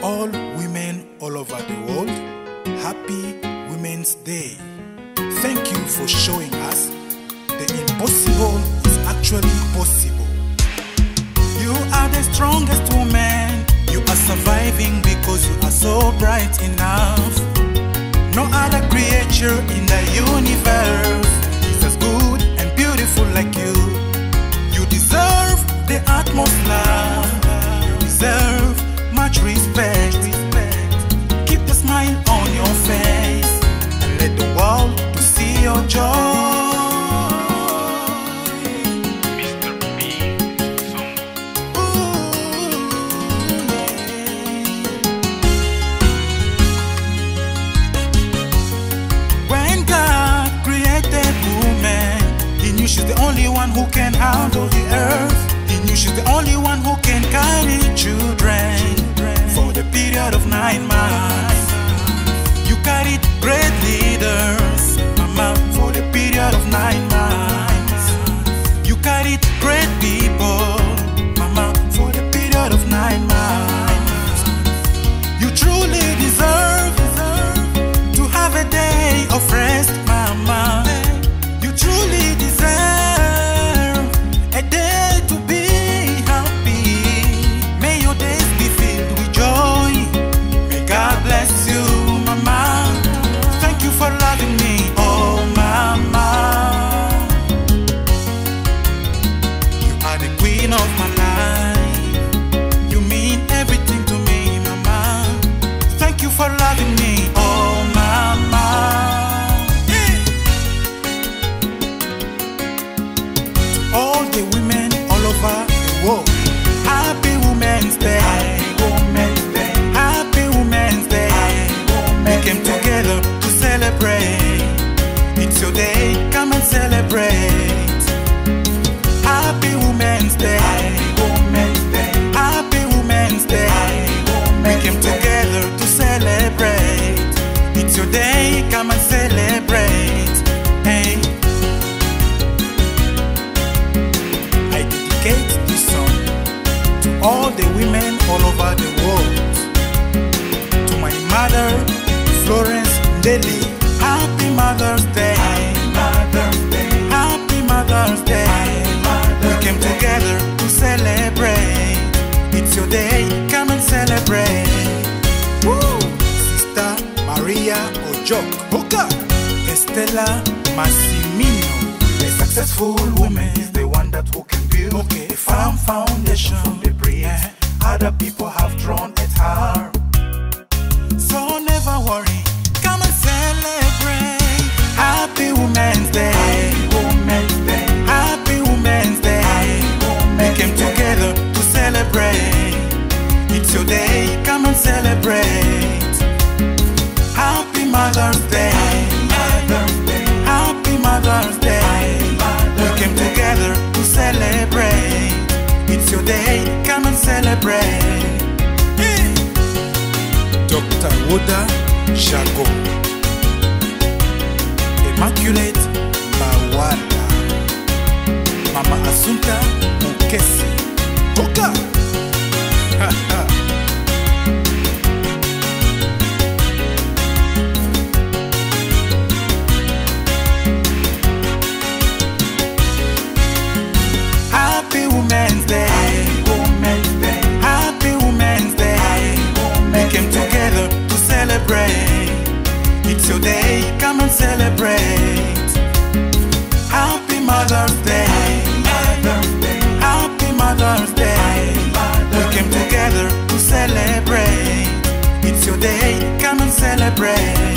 all women all over the world, Happy Women's Day. Thank you for showing us the impossible is actually possible. You are the strongest woman. You are surviving because you are so bright enough. No other creature in the universe is as good and beautiful like you. You deserve the utmost love. You deserve much respect. Keep the smile on your face and let the world to see your joy. She's the only one who can handle the earth. He knew she's the only one who can carry children for the period of 9 months. You carried great leaders, Mama, for the period of 9 months. You carried great people, Mama, for the period of 9 months. You truly deserve to have a day of rest, Mama. You truly deserve a day to be happy. May your days be filled with joy. May God bless you, Mama. Thank you for loving me, oh Mama. You are the queen of my life. You mean everything to me, Mama. Thank you for loving me, oh Mama. All the women all over the world, Happy Women's Day. Happy Women's Day. Happy Women's Day. We came together to celebrate. It's your day, come and celebrate. Happy Women's Day. Happy Women's Day. Happy Women's Day. We came together to celebrate. It's your day, come and celebrate. Hey. This song to all the women all over the world. To my mother, Florence Ndeli, Happy Mother's Day. Happy Mother's Day. Happy Mother's Day. We came together to celebrate. It's your day, come and celebrate. Woo! Sister Maria Ojok, Oka, Estela Massimino. A successful woman is the one that who can build a firm foundation from the bricks other people have thrown at her. So never worry, come and celebrate. Happy Women's Day. Happy Women's Day. Happy Women's Day. We came together to celebrate. It's your day, come and celebrate. Happy Mother's Day. Happy Mother's Day. We came together to celebrate. It's your day, come and celebrate. Dr. Woda Shago, Immaculate Bawala, Mama Asunta Mukesi, Oka. Happy Women's Day. Happy Women's Day. Happy Women's Day. We came together to celebrate. It's your day, come and celebrate. Happy Mother's Day. Happy Mother's Day. We came together to celebrate. It's your day, come and celebrate.